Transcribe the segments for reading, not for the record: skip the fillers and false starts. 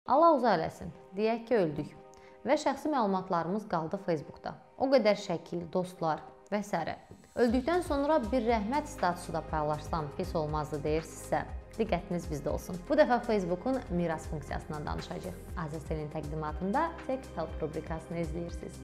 Allah uzaq eləsin, deyək ki, öldük və şəxsi məlumatlarımız qaldı Facebookda. O qədər şəkil, dostlar və s. Öldükdən sonra bir rəhmət statusu da paylaşsam pis olmazdı deyirsinizsə, diqqətiniz bizdə olsun. Bu dəfə Facebookun miras funksiyasından danışacağıq. Azərselin təqdimatında Tech Help rubrikasını izləyirsiniz.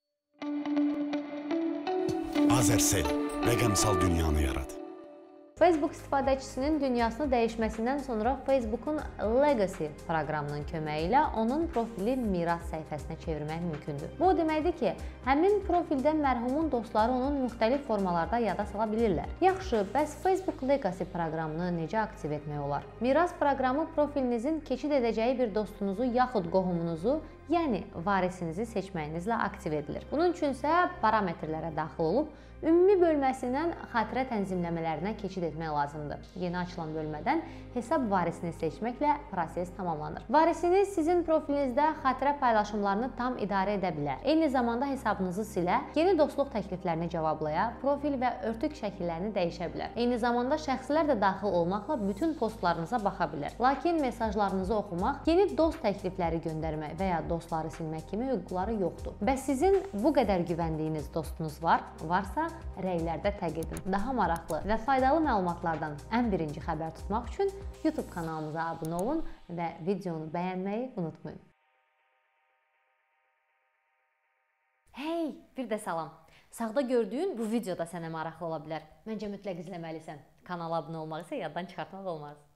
Azərsel, rəqəmsal dünyanı yarat. Facebook istifadəçisinin dünyasını dəyişməsindən sonra Facebookun Legacy proqramının köməyi ilə onun profili miras səhifəsinə çevirmək mümkündür. Bu deməkdir ki, həmin profildə mərhumun dostları onun müxtəlif formalarda yada sala bilirlər. Yaxşı, bəs Facebook Legacy proqramını necə aktiv etmək olar? Miras proqramı profilinizin keçid edəcəyi bir dostunuzu yaxud qohumunuzu, yəni varisinizi seçməyinizlə aktiv edilir. Bunun üçün isə parametrlərə daxil olub, ümumi bölməsindən xatirə tənzimləmələrinə keçid etmək lazımdır. Yeni açılan bölmədən hesab varisini seçməklə proses tamamlanır. Varisiniz sizin profilinizdə xatirə paylaşımlarını tam idarə edə bilər. Eyni zamanda hesabınızı silə, yeni dostluq təkliflərini cavablaya, profil və örtük şəkillərini dəyişə bilər. Eyni zamanda şəxslər də daxil olmaqla bütün postlarınıza baxa bilər. Lakin mesajlarınızı oxumaq, yeni dost təklifləri göndərmək və ya dostları silmək kimi hüquqları yoxdur. Bəs sizin bu qədər güvəndiyiniz dostunuz varsa, rəylərdə təq edin. Daha maraqlı və faydalı məlumatlardan ən birinci xəbər tutmaq üçün YouTube kanalımıza abunə olun və videonu bəyənməyi unutmayın. Hey, bir də salam. Sağda gördüyün bu videoda sənə maraqlı ola bilər. Məncə mütləq izləməlisən. Kanala abunə olmaq isə yaddan çıxartmaq olmaz.